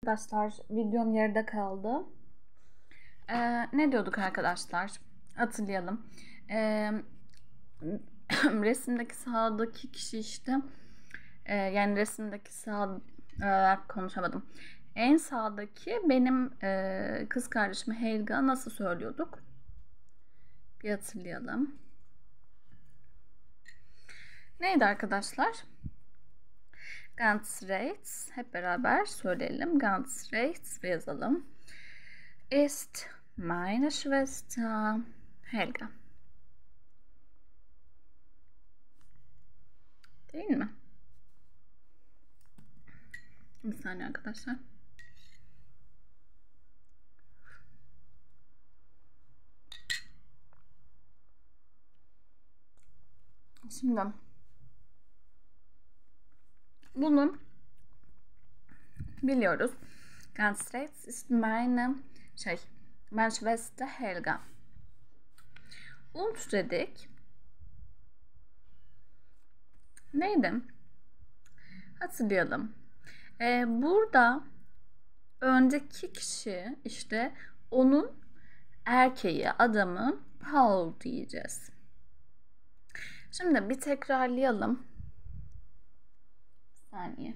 Arkadaşlar videom yarıda kaldı. Ne diyorduk arkadaşlar? Hatırlayalım. Resimdeki sağdaki kişi işte yani resimdeki konuşamadım. En sağdaki benim kız kardeşim Helga nasıl söylüyorduk? Bir hatırlayalım. Neydi arkadaşlar? Ganz rechts. Hep beraber söyleyelim. Ganz rechts yazalım. Ist meine Schwester Helga. Değil mi? Bir saniye arkadaşlar. Şimdi bunu biliyoruz. Ganz rechts ist meine Schwester Helga. Und dedik. Neydi? Hatırlayalım. Burada öndeki kişi işte onun erkeği, adamı Paul diyeceğiz. Şimdi bir tekrarlayalım. Bir saniye.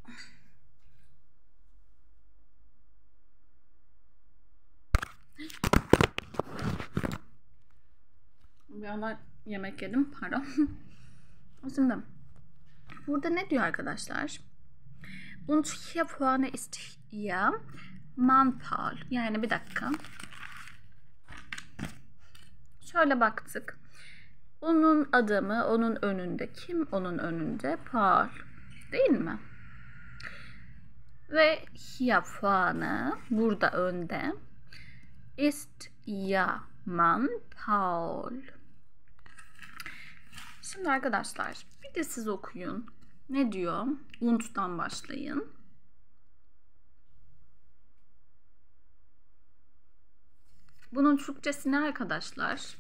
Bir anda yemek yedim. Pardon. Şimdi burada ne diyor arkadaşlar? Und hier vorne ist ihr Mann Paul. Yani bir dakika. Şöyle baktık. Onun adamı onun önünde. Kim onun önünde? Paul. Değil mi? Ve hier vorne, burada önde, ist ihr Mann Paul. Şimdi arkadaşlar bir de siz okuyun. Ne diyor? Und'dan başlayın. Bunun Türkçesi ne arkadaşlar?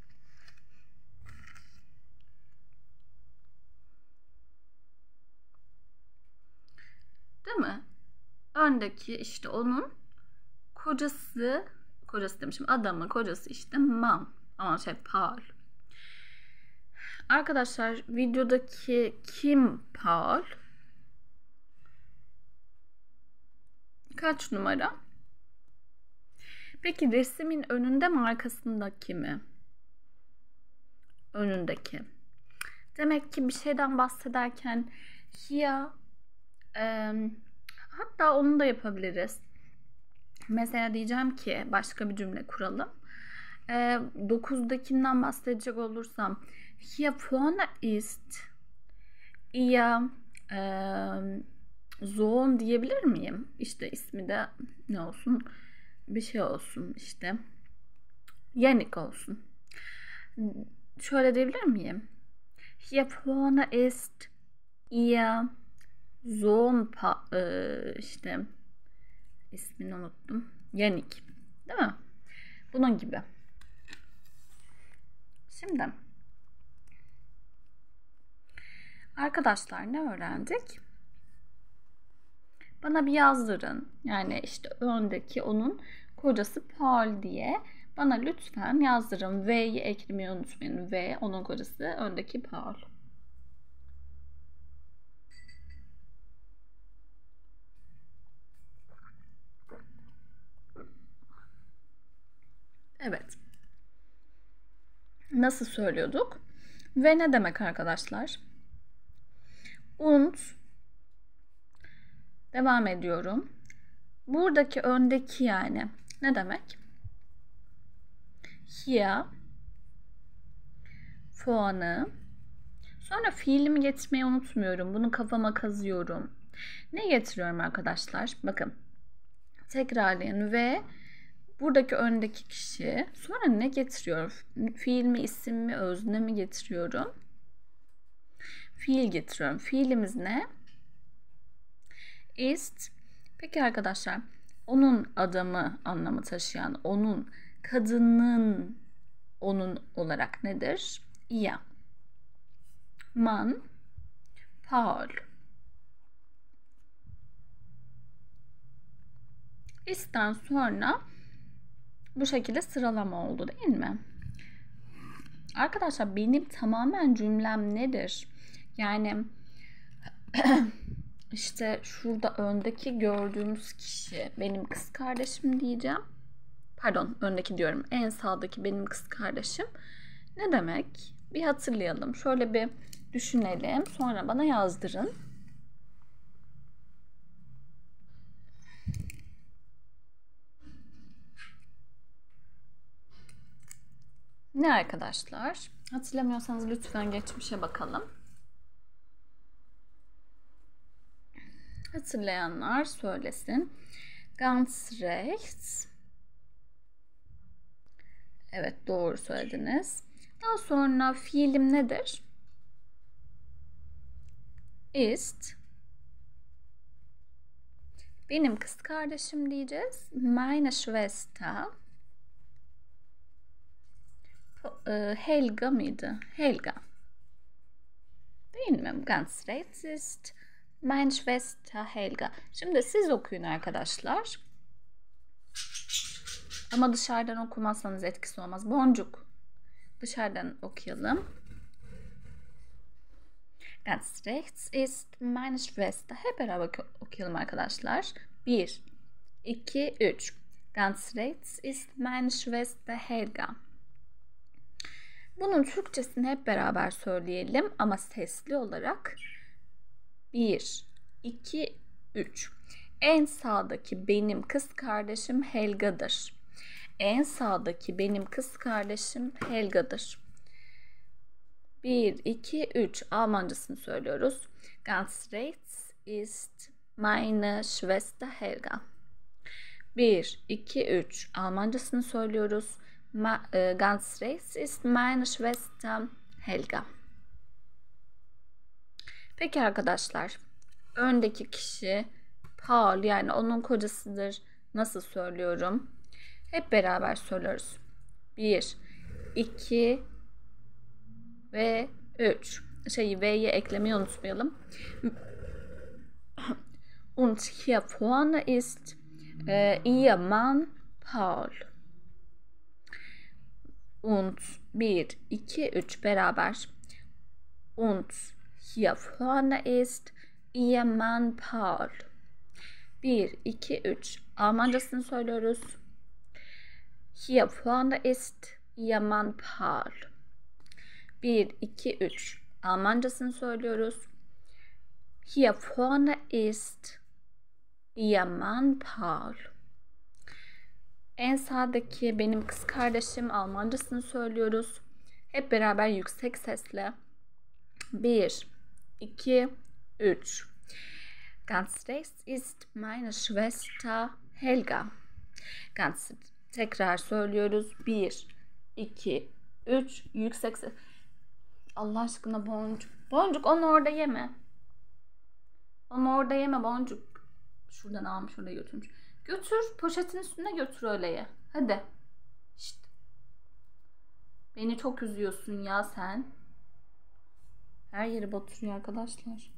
Değil mi? Öndeki işte onun kocası demişim, adamı, kocası işte man. Ama Paul. Arkadaşlar videodaki kim Paul? Kaç numara? Peki resmin önünde mi arkasındaki mi? Önündeki. Demek ki bir şeyden bahsederken here hatta onu da yapabiliriz. Mesela diyeceğim ki başka bir cümle kuralım. 9'dakinden bahsedecek olursam hier vorne ist ihr Sohn diyebilir miyim? İşte ismi de ne olsun? Bir şey olsun işte. Yannick olsun. Şöyle diyebilir miyim? Hier vorne ist ihr Sohn işte ismini unuttum. Yannick. Değil mi? Bunun gibi. Şimdi arkadaşlar ne öğrendik? Bana bir yazdırın. Yani işte öndeki onun kocası Paul diye bana lütfen yazdırın. V'yi eklemeyi unutmayın. V onun kocası, öndeki Paul. Evet. Nasıl söylüyorduk? Ve ne demek arkadaşlar? Und devam ediyorum. Buradaki öndeki yani ne demek? Hier vorne. Sonra fiilimi getirmeyi unutmuyorum. Bunu kafama kazıyorum. Ne getiriyorum arkadaşlar? Bakın. Tekrarlayın ve buradaki öndeki kişi sonra ne getiriyor? Fiil mi, isim mi, özne mi getiriyorum? Fiil getiriyorum. Fiilimiz ne? Ist. Peki arkadaşlar, onun adamı anlamı taşıyan, onun kadının onun olarak nedir? Ihr Mann Paul. Ist'ten sonra bu şekilde sıralama oldu değil mi? Arkadaşlar benim tamamen cümlem nedir? Yani işte şurada öndeki gördüğümüz kişi benim kız kardeşim diyeceğim. Pardon, öndeki diyorum. En sağdaki benim kız kardeşim. Ne demek? Bir hatırlayalım. Şöyle bir düşünelim. Sonra bana yazdırın. Ne arkadaşlar? Hatırlamıyorsanız lütfen geçmişe bakalım. Hatırlayanlar söylesin. Ganz rechts. Evet, doğru söylediniz. Daha sonra fiilim nedir? Ist. Benim kız kardeşim diyeceğiz. Meine Schwester. Helga mıydı? Helga. Değil mi? Ganz rechts ist meine Schwester Helga. Şimdi siz okuyun arkadaşlar. Ama dışarıdan okumazsanız etkisi olmaz. Boncuk. Dışarıdan okuyalım. Ganz rechts ist meine Schwester. Hep beraber okuyalım arkadaşlar. 1, 2, 3. Ganz rechts ist meine Schwester Helga. Bunun Türkçesini hep beraber söyleyelim ama sesli olarak. 1, 2, 3. En sağdaki benim kız kardeşim Helga'dır. En sağdaki benim kız kardeşim Helga'dır. 1, 2, 3. Almancasını söylüyoruz. Ganz rechts ist meine Schwester Helga. 1, 2, 3. Almancasını söylüyoruz. Ganz rechts ist meine Schwester Helga. Peki arkadaşlar, öndeki kişi Paul, yani onun kocasıdır. Nasıl söylüyorum? Hep beraber söylüyoruz. 1, 2 ve 3. V'yi eklemeyi unutmayalım. Und hier vorne ist ihr Mann Paul. Und 1, 2, 3 beraber. Und hier vorne ist ihr Mann Paul. 1, 2, 3. Almancasını söylüyoruz. Hier vorne ist ihr Mann Paul. 1, 2, 3. Almancasını söylüyoruz. Hier vorne ist ihr Mann Paul. En sağdaki benim kız kardeşim, Almancasını söylüyoruz. Hep beraber yüksek sesle. 1, 2, 3. Ganz rechts ist meine Schwester Helga. Tekrar söylüyoruz. 1, 2, 3. Yüksek ses. Allah aşkına Boncuk. Boncuk, onu orada yeme. Onu orada yeme Boncuk. Şuradan almış, oraya götürmüş. Götür, poşetin üstüne götür, öyle ye. Hadi. Şişt. Beni çok üzüyorsun ya sen. Her yeri batırıyor arkadaşlar.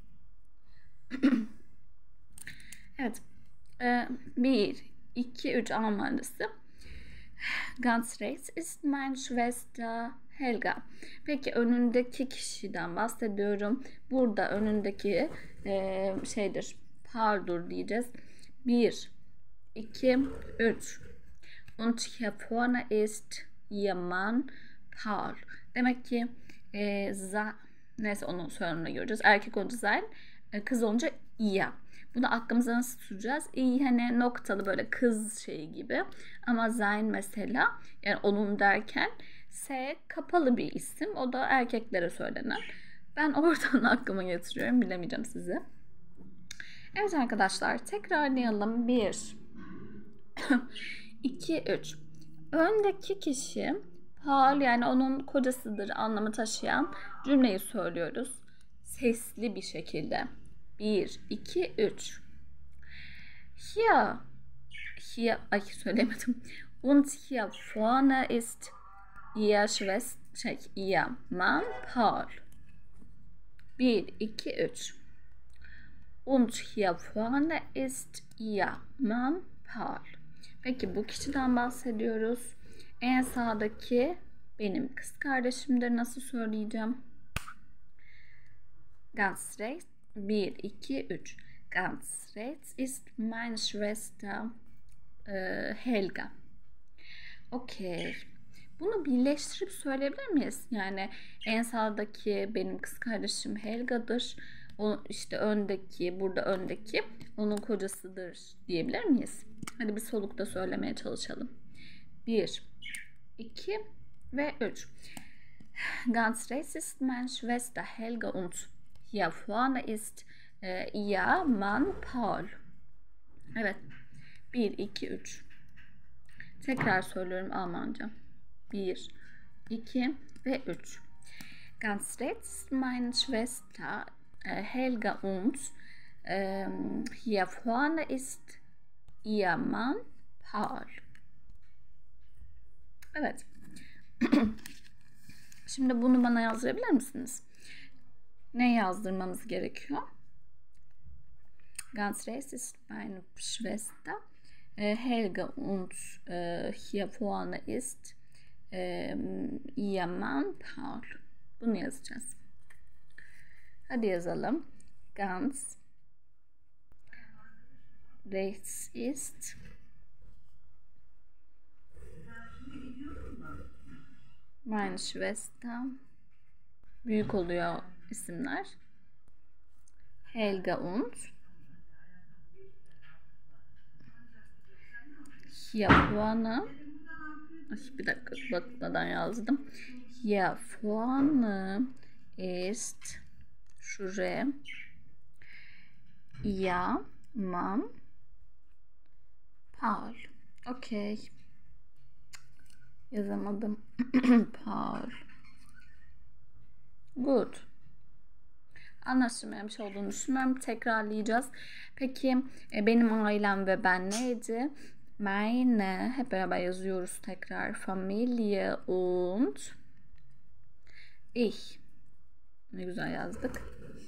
Evet. 1, 2, 3 Almancası. Ganz rechts ist meine Schwester Helga. Peki önündeki kişiden bahsediyorum. Burada önündeki Paul'dur diyeceğiz. 1, 2, 3. Und hier vorne ist ihr Mann Paul. Demek ki neyse, onun sonunda göreceğiz. Erkek olunca sein, kız olunca iya. Bunu aklımıza nasıl tutacağız? İyi, hani noktalı, böyle kız şeyi gibi. Ama sein mesela, yani onun derken S kapalı bir isim. O da erkeklere söylenen. Ben oradan aklıma getiriyorum. Bilemeyeceğim sizi. Evet arkadaşlar, tekrarlayalım. 1, 2, 3. Öndeki kişi Paul, yani onun kocasıdır anlamı taşıyan cümleyi söylüyoruz. Sesli bir şekilde. 1, 2, 3. Hier, ay söylemedim. Und hier vorne ist ihr Mann Paul. 1, 2, 3. Und hier vorne ist ihr Mann Paul. Peki bu kişiden bahsediyoruz. En sağdaki benim kız kardeşimdir. Nasıl söyleyeceğim? Ganz rechts. 1, 2, 3. Ganz rechts ist meine Schwester Helga. Okey. Bunu birleştirip söyleyebilir miyiz? Yani en sağdaki benim kız kardeşim Helga'dır. O işte öndeki, burada öndeki onun kocasıdır diyebilir miyiz? Hadi bir solukta söylemeye çalışalım. 1, 2 ve 3. Ganz rechts ist meine Schwester Helga und hier vorne ist ihr Mann Paul. Evet. 1, 2, 3. Tekrar söylüyorum Almanca. 1, 2 ve 3. Ganz rechts ist meine Schwester Helga und hier vorne ist ihr Mann Paul. Evet. Şimdi bunu bana yazdırabilir misiniz? Ne yazdırmamız gerekiyor? Ganz rechts ist meine Schwester Helga und hier vorne ist ihr Mann Paul. Bunu yazacağız. Hadi yazalım. Ganz rechts ist meine Schwester. Büyük oluyor isimler. Helga und hier vorne. Bir dakika bakmadan yazdım. Hier vorne ist şuraya ihr Mann Paul. Okey. Yazamadım. Paul. Good. Anlaşılmamış olduğunu düşünüyorum. Tekrarlayacağız. Peki benim ailem ve ben neydi? Meine, hep beraber yazıyoruz tekrar. Familie und ich. Ne güzel yazdık.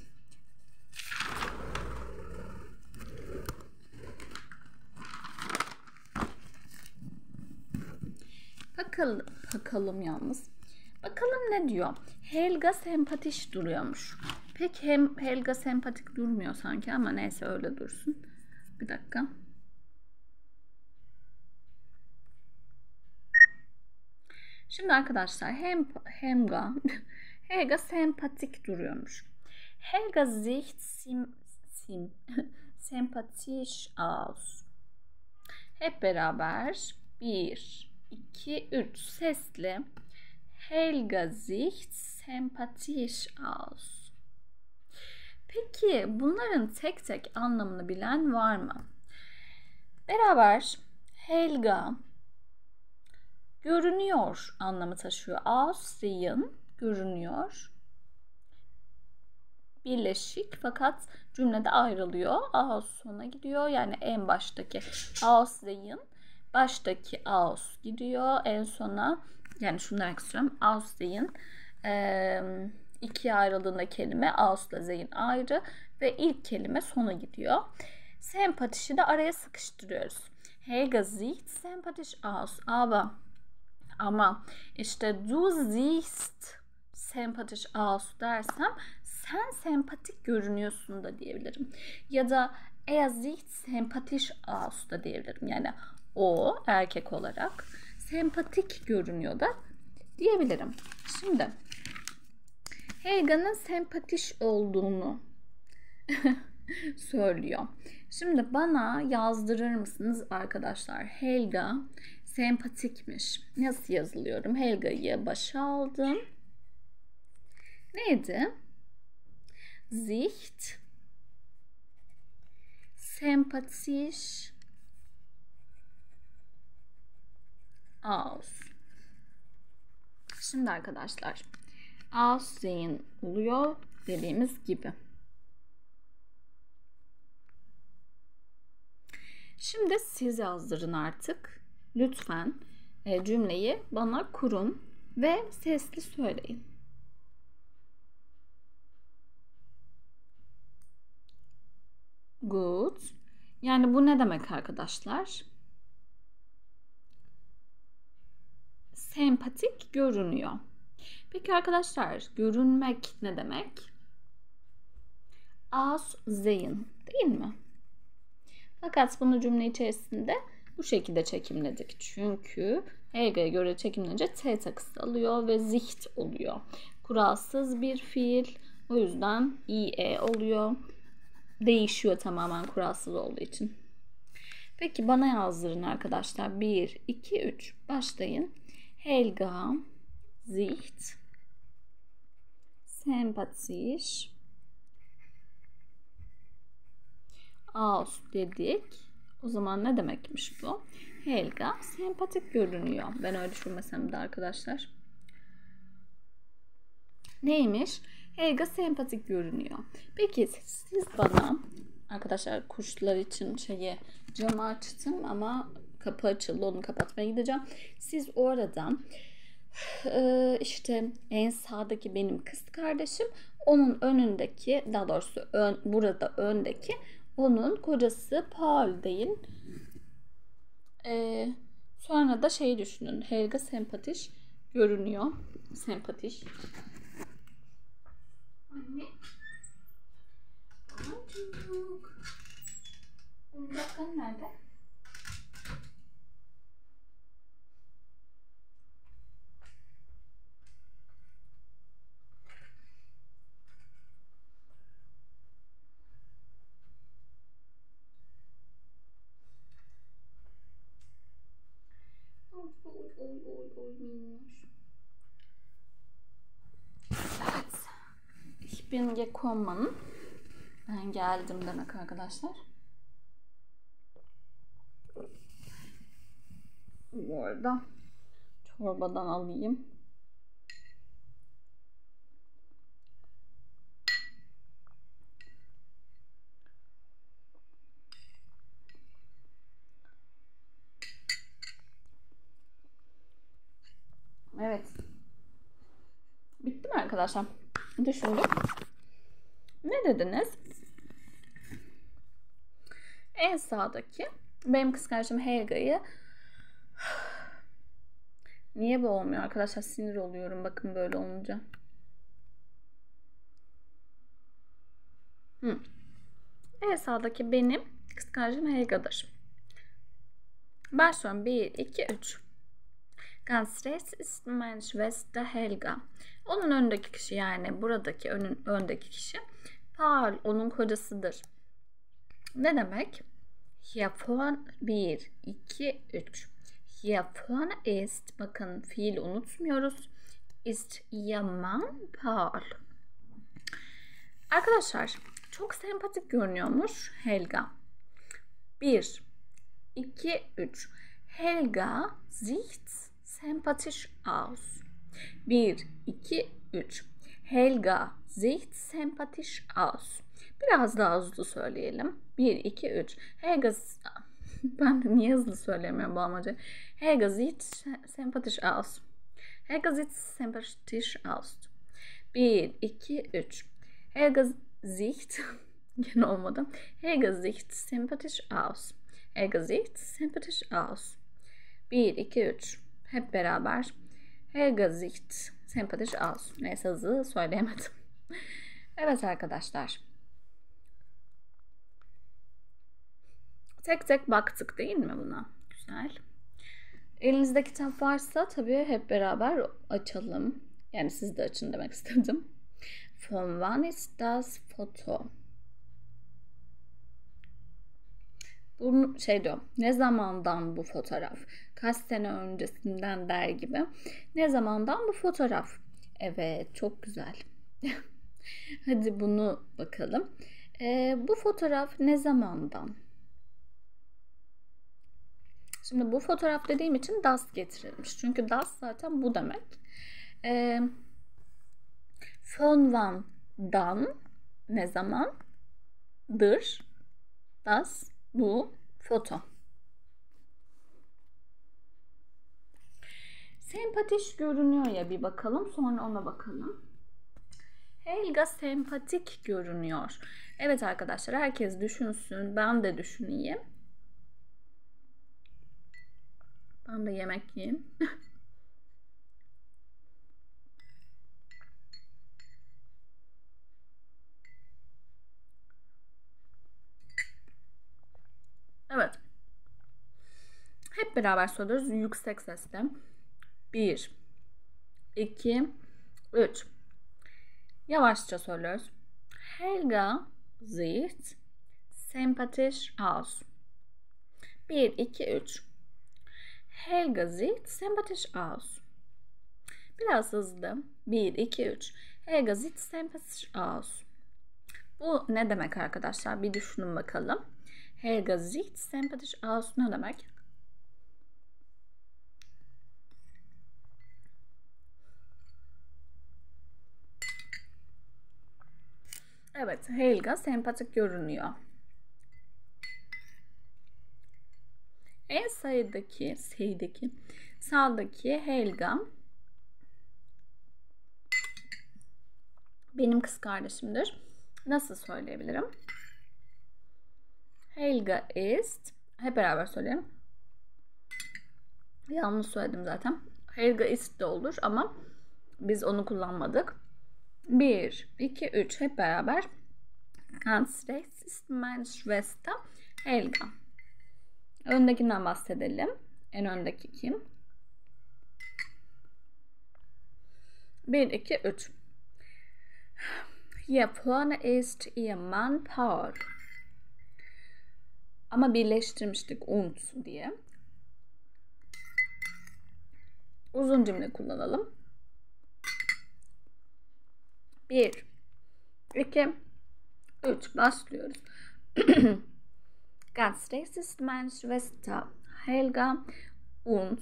Bakalım yalnız. Bakalım ne diyor? Helga sempatik duruyormuş. Pek hem Helga sempatik durmuyor sanki ama neyse öyle dursun. Bir dakika. Şimdi arkadaşlar Helga sempatik duruyormuş. Helga sieht sympathisch aus. Hep beraber 1, 2, 3 sesli. Helga sieht sympathisch aus. Peki bunların tek tek anlamını bilen var mı? Beraber Helga görünüyor anlamı taşıyor. Aussehen görünüyor. Birleşik fakat cümlede ayrılıyor. Aus sona gidiyor. Yani en baştaki Aussehen baştaki aus gidiyor. En sona yani şunu demek istiyorum. Aussehen ikiye ayrıldığında kelime aus'la zeyn ayrı ve ilk kelime sona gidiyor. Sempatişi de araya sıkıştırıyoruz. Helga sieht sympathisch aus. Ama işte du siehst sympathisch aus dersem sen sempatik görünüyorsun da diyebilirim. Ya da er sieht sympathisch aus da diyebilirim. Yani o erkek olarak sempatik görünüyor da diyebilirim. Şimdi Helga'nın sempatik olduğunu söylüyor. Şimdi bana yazdırır mısınız arkadaşlar? Helga sempatikmiş. Nasıl yazılıyorum? Helga'yı başa aldım. Neydi? Sicht sympathisch aus. Şimdi arkadaşlar Aussehen oluyor dediğimiz gibi. Şimdi siz yazdırın artık. Lütfen cümleyi bana kurun ve sesli söyleyin. Good. Yani bu ne demek arkadaşlar? sempatik görünüyor. Peki arkadaşlar, görünmek ne demek? Aussehen değil mi? Fakat bunu cümle içerisinde bu şekilde çekimledik. Çünkü Helga'ya göre çekimlenince T takısı alıyor ve Sicht oluyor. Kuralsız bir fiil. O yüzden IE oluyor. Değişiyor tamamen kuralsız olduğu için. Peki bana yazdırın arkadaşlar. 1, 2, 3. Başlayın. Helga sieht sympathisch aus dedik. O zaman ne demekmiş bu? Helga sempatik görünüyor. Ben öyle düşünmesem de arkadaşlar. Neymiş? Helga sempatik görünüyor. Peki siz bana arkadaşlar, kuşlar için camı açtım ama kapı açıldı. Onu kapatmaya gideceğim. Siz oradan işte en sağdaki benim kız kardeşim, onun önündeki, daha doğrusu burada öndeki onun kocası Paul deyin. Sonra da düşünün. Helga sempatiş görünüyor. Sempatiş. Anne. Çocuk. Oyuncaklar nerede? Oy minnoş. Evet. Ich bin gekommen. Ben geldim demek arkadaşlar. Bu arada çorbadan alayım. Evet. Bitti mi arkadaşlar? Düşündüm. Ne dediniz? En sağdaki benim kız kardeşim Helga'yı, niye bu olmuyor arkadaşlar? Sinir oluyorum bakın böyle olunca. En sağdaki benim kız kardeşim Helga'dır. Başlıyorum. 1, 2, 3. Ganz rechts ist meine Schwester Helga. Onun öndeki kişi, yani buradaki öndeki kişi Paul, onun kocasıdır. Ne demek? Hier vorne 1, 2, 3. Hier vorne ist, bakın fiil unutmuyoruz. Ist ihr Mann Paul. Arkadaşlar çok sempatik görünüyormuş Helga. 1, 2, 3. Helga sieht sympathisch aus. 1, 2, 3. Helga sieht sympathisch aus. Biraz daha hızlı söyleyelim. 1, 2, 3. Helga, ben niye hızlı söylemiyorum bu amacı? Helga sieht sympathisch aus. Helga sieht sympathisch aus. 1, 2, 3. Helga sieht, gene olmadı. Helga sieht sympathisch aus. Helga sieht sympathisch aus. 1, 2, 3. Hep beraber. Helga sieht sympathisch aus. Neyse, hızlı söyleyemedim. Evet arkadaşlar. Tek tek baktık değil mi buna? Güzel. Elinizde kitap varsa tabii hep beraber açalım. Yani siz de açın demek istedim. Von wann ist das Foto? Bu diyor. Ne zamandan bu fotoğraf? Kaç sene öncesinden der gibi. Ne zamandan bu fotoğraf? Evet, çok güzel. Hadi bunu bakalım. Bu fotoğraf ne zamandan? Şimdi bu fotoğraf dediğim için das getirilmiş. Çünkü das zaten bu demek. Von wann'dan ne zamandır? Das bu foto. Sempatiş görünüyor ya, bir bakalım sonra ona bakalım. Helga sempatik görünüyor. Evet arkadaşlar, herkes düşünsün. Ben de düşüneyim. Ben de yemek yiyeyim. Evet. Hep beraber söylüyoruz yüksek sesle. 1, 2, 3. Yavaşça söylüyoruz. Helga sieht sympathisch aus. 1, 2, 3. Helga sieht sympathisch aus. Biraz hızlı. 1, 2, 3. Helga sieht sympathisch aus. Bu ne demek arkadaşlar? Bir düşünün bakalım. Helga sieht sympathisch aus ne demek? Evet, Helga sempatik görünüyor. En sağdaki Helga benim kız kardeşimdir. Nasıl söyleyebilirim? Helga ist, hep beraber söyleyelim. Yanlış söyledim zaten. Helga ist de olur ama biz onu kullanmadık. 1, 2, 3 hep beraber. Ganz rechts ist meine Schwester Helga. Öndekinden bahsedelim. En öndeki kim? 1, 2, 3. Hier vorne ist ihr Mann Paul. Ama birleştirmiştik und diye. Uzun cümle kullanalım. 1, 2, 3 başlıyoruz. Ganz rechts ist meine Schwester Helga und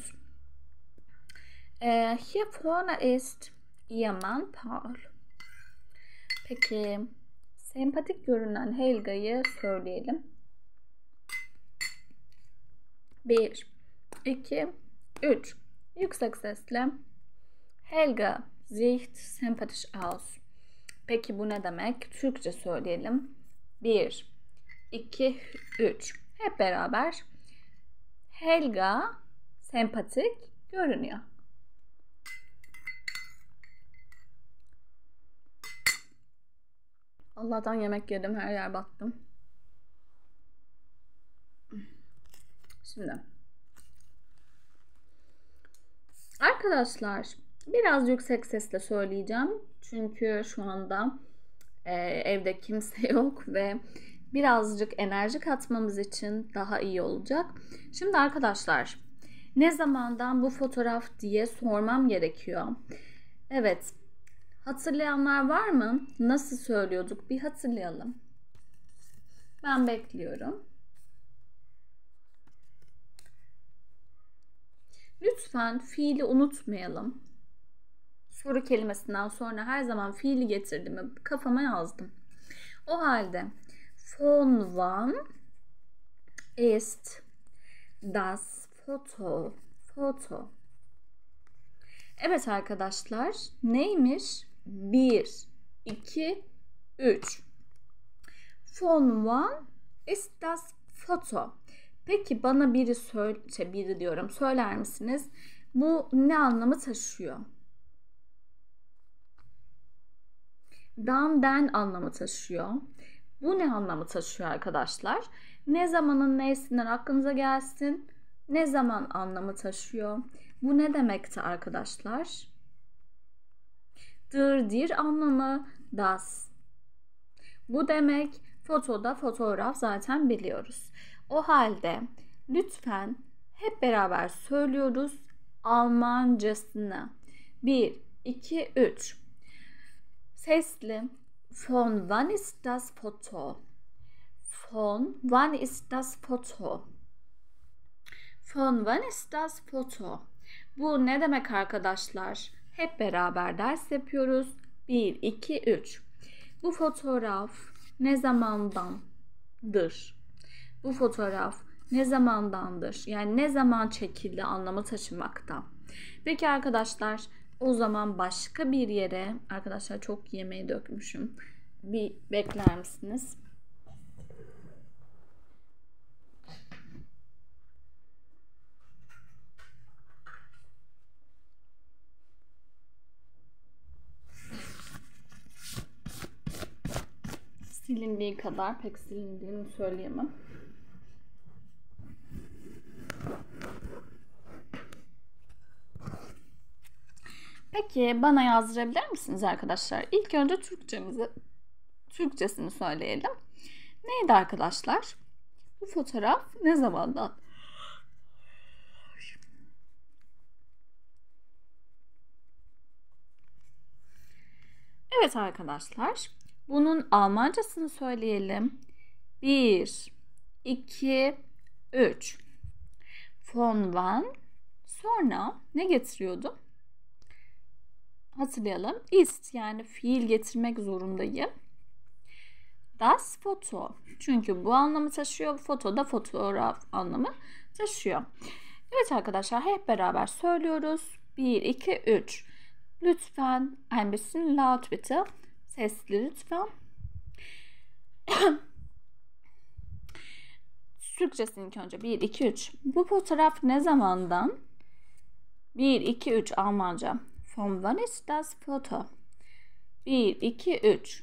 hier vorne ist ihr Mann Paul. Peki sempatik görünen Helga'yı söyleyelim. 1, 2, 3. Yüksek sesle. Helga sieht sympathisch aus. Peki bu ne demek? Türkçe söyleyelim. 1, 2, 3. Hep beraber. Helga sempatik görünüyor. Allah'tan yemek yedim. Her yer battım. Şimdi. Arkadaşlar biraz yüksek sesle söyleyeceğim. Çünkü şu anda evde kimse yok ve birazcık enerji katmamız için daha iyi olacak. Şimdi arkadaşlar ne zamandan bu fotoğraf diye sormam gerekiyor. Evet. Hatırlayanlar var mı? Nasıl söylüyorduk? Bir hatırlayalım. Ben bekliyorum. Lütfen fiili unutmayalım. Soru kelimesinden sonra her zaman fiili getirdiğimi kafama yazdım. O halde von wann ist das Foto? Foto. Evet arkadaşlar, neymiş? 1, 2, 3. Von wann ist das Foto? Peki bana biri diyorum. Söyler misiniz? Bu ne anlamı taşıyor? Den anlamı taşıyor. Bu ne anlamı taşıyor arkadaşlar? Ne zamanın neysinden aklınıza gelsin? Ne zaman anlamı taşıyor? Bu ne demekti arkadaşlar? dir anlamı das. Bu demek fotoda fotoğraf zaten biliyoruz. O halde lütfen hep beraber söylüyoruz Almancasını. 1, 2, 3. Sesli. Von wann ist das Foto? Von wann ist das Foto? Von wann ist das Foto? Bu ne demek arkadaşlar? Hep beraber ders yapıyoruz. 1, 2, 3. Bu fotoğraf ne zamandandır? Bu fotoğraf ne zamandandır? Yani ne zaman çekildi anlamı taşımakta. Peki arkadaşlar o zaman başka bir yere, arkadaşlar çok yemeği dökmüşüm. Bir bekler misiniz? Silindiği kadar pek silindiğini söyleyemem. Peki bana yazdırabilir misiniz arkadaşlar? İlk önce Türkçesini söyleyelim. Neydi arkadaşlar? Bu fotoğraf ne zamandan? Evet arkadaşlar. Bunun Almancasını söyleyelim. 1, 2, 3. Von wann? Sonra ne getiriyordu? Hatırlayalım. Ist, yani fiil getirmek zorundayım. Das Foto. Çünkü bu anlamı taşıyor. Foto da fotoğraf anlamı taşıyor. Evet arkadaşlar, hep beraber söylüyoruz. 1, 2, 3. Lütfen ein bisschen laut bitte. Sesli lütfen. Türkçesini ilk önce. 1, 2, 3. Bu fotoğraf ne zamandan? 1, 2, 3 Almanca. Von wann ist das Foto? 1, 2, 3.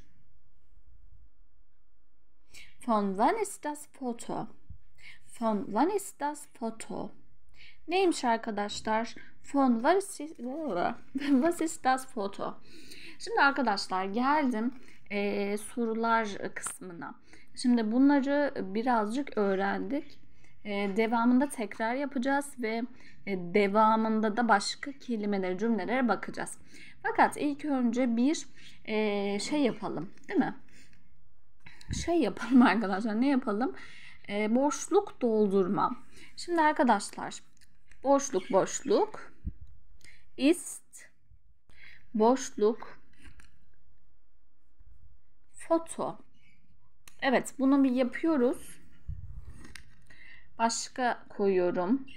Von wann ist das Foto? Von wann ist das Foto? Neymiş arkadaşlar? Von was ist das Foto? Şimdi arkadaşlar geldim sorular kısmına. Şimdi bunları birazcık öğrendik. Devamında tekrar yapacağız ve devamında da başka kelimelere, cümlelere bakacağız. Fakat ilk önce bir şey yapalım, değil mi? Şey yapalım arkadaşlar. Ne yapalım? Boşluk doldurma. Şimdi arkadaşlar, boşluk ist, boşluk foto. Evet, bunu bir yapıyoruz. Başka koyuyorum.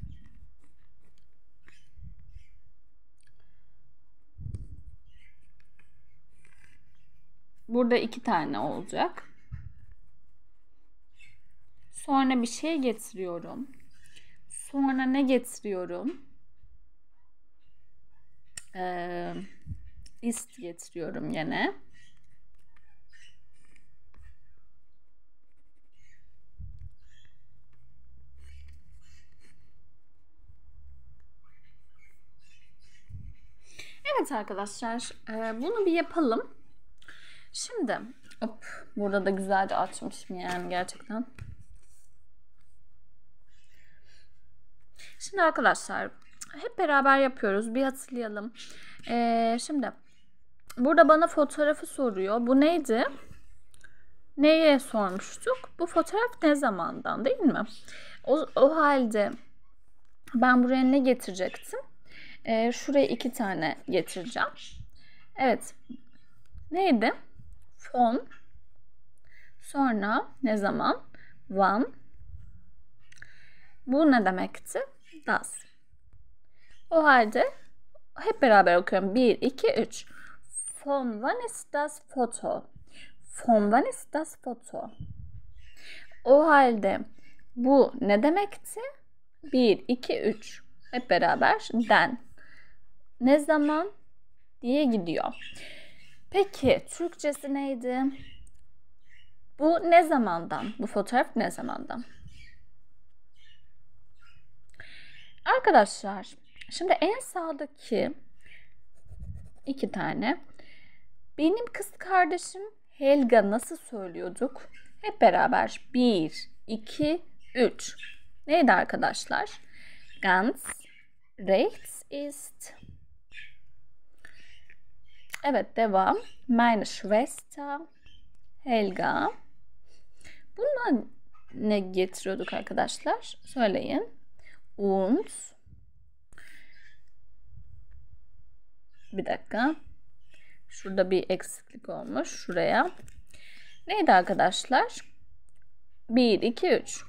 Burada 2 tane olacak. Sonra bir şey getiriyorum. Sonra ne getiriyorum? Ist getiriyorum yine. Evet arkadaşlar, bunu bir yapalım. Şimdi burada da güzelce açmışım yani gerçekten. Şimdi arkadaşlar hep beraber yapıyoruz. Bir hatırlayalım. Şimdi burada bana fotoğrafı soruyor. Bu neydi? Neye sormuştuk? Bu fotoğraf ne zamandan, değil mi? O halde ben buraya ne getirecektim? Şuraya 2 tane getireceğim. Evet. Neydi? Von. Sonra ne zaman? Wann. Bu ne demekti? Das. O halde hep beraber okuyorum. 1, 2, 3. Von wann ist das Foto? Von wann ist das Foto? O halde bu ne demekti? 1, 2, 3. Hep beraber den. Ne zaman diye gidiyor. Peki Türkçesi neydi? Bu ne zamandan? Bu fotoğraf ne zamandan? Arkadaşlar şimdi en sağdaki 2 tane. Benim kız kardeşim Helga nasıl söylüyorduk? Hep beraber 1, 2, 3. Neydi arkadaşlar? Ganz rechts ist. Evet, devam. Meine Schwester Helga. Bundan ne getiriyorduk arkadaşlar? Söyleyin. Und. Bir dakika. Şurada bir eksiklik olmuş. Şuraya. Neydi arkadaşlar? 1, 2, 3.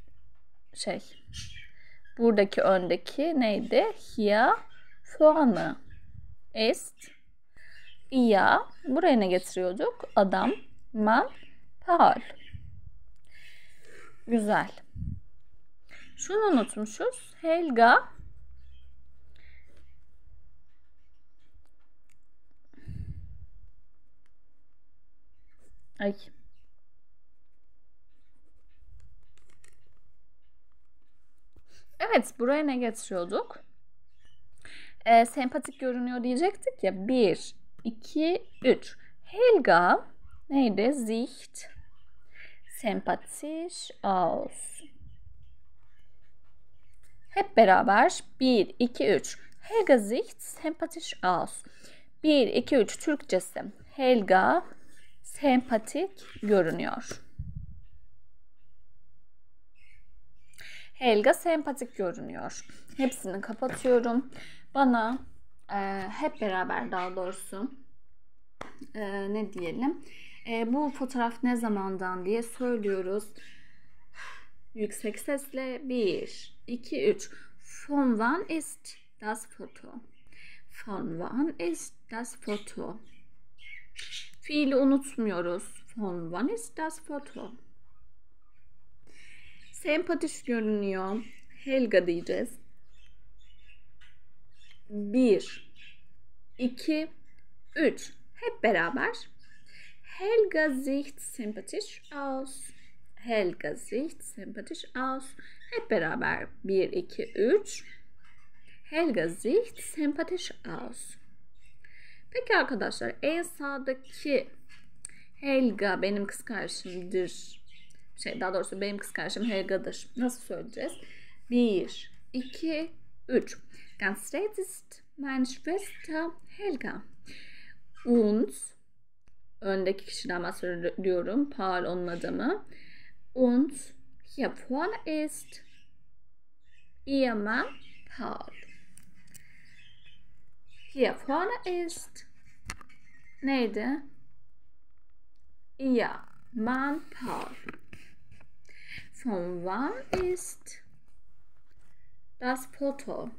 Buradaki öndeki neydi? Hier vorne ist. Ya. Buraya ne getiriyorduk? Adam, man, Paul. Güzel. Şunu unutmuşuz. Helga. Ay. Evet, buraya ne getiriyorduk? sempatik görünüyor diyecektik ya. 1, 2, 3. Helga neydi? Sieht sympathisch aus. Hep beraber 1, 2, 3. Helga sieht sympathisch aus. 1, 2, 3 Türkçesi. Helga sempatik görünüyor. Helga sempatik görünüyor. Hepsini kapatıyorum. Bana hep beraber daha doğrusu ne diyelim? Bu fotoğraf ne zamandan diye söylüyoruz. Yüksek sesle 1, 2, 3. Von wann ist das Foto? Von wann ist das Foto? Fiili unutmuyoruz. Von wann ist das Foto? Sempatik görünüyor. Helga diyeceğiz. 1, 2, 3. Hep beraber. Helga sieht sympathisch aus. Helga sieht sympathisch aus. Hep beraber. 1, 2, 3. Helga sieht sympathisch aus. Peki arkadaşlar, en sağdaki Helga benim kız kardeşimdir. Daha doğrusu benim kız kardeşim Helga'dır. Nasıl söyleyeceğiz? 1, 2, 3. Ganz rechts ist meine Schwester Helga. Und öndeki kişiden bahsediyorum. Paul onun adamı. Und hier vorne ist ihr Mann Paul. Hier vorne ist neydi? Ihr Mann Paul. Von wann ist das Foto?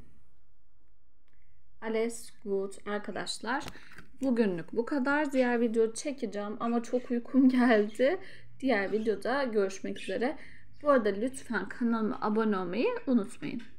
Alles gut arkadaşlar. Bugünlük bu kadar. Diğer video çekeceğim ama çok uykum geldi. Diğer videoda görüşmek üzere. Bu arada lütfen kanalıma abone olmayı unutmayın.